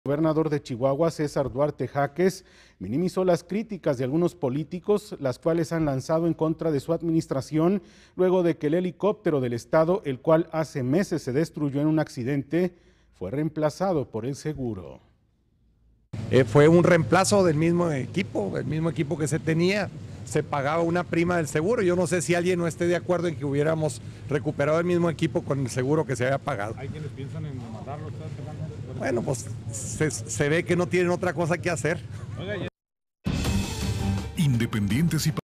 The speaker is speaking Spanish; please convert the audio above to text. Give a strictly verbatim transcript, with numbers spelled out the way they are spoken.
El gobernador de Chihuahua, César Duarte Jaques, minimizó las críticas de algunos políticos, las cuales han lanzado en contra de su administración, luego de que el helicóptero del estado, el cual hace meses se destruyó en un accidente, fue reemplazado por el seguro. Eh, fue un reemplazo del mismo equipo, el mismo equipo que se tenía, se pagaba una prima del seguro. Yo no sé si alguien no esté de acuerdo en que hubiéramos recuperado el mismo equipo con el seguro que se había pagado. ¿Hay quienes piensan en matarlo? Bueno, pues se, se ve que no tienen otra cosa que hacer. Independientes y